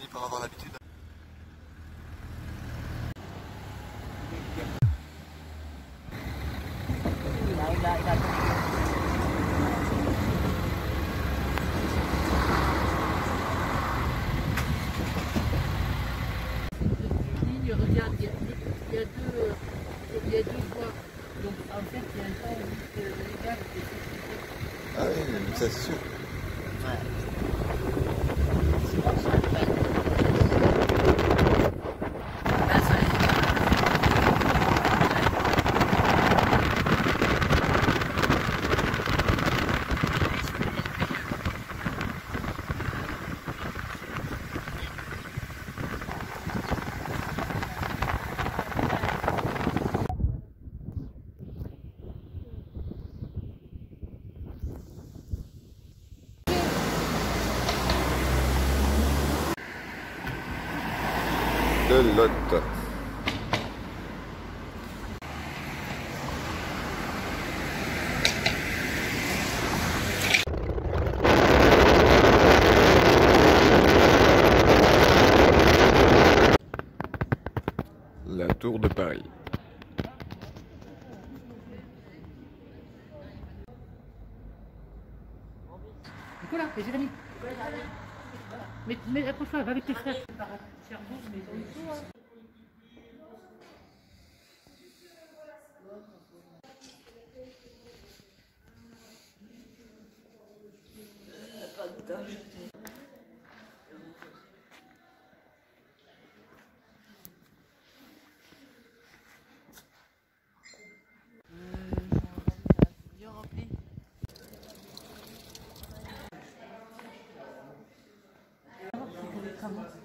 finit par avoir l'habitude. Regarde, il y a deux voies. Donc en fait, il y a un temps où les gars étaient. Ah oui, ça c'est sûr. Ouais. De Lot. La tour de Paris. Nicolas, et Jérémy. Mais approche-toi, va avec tes frères. Bien rempli. Comment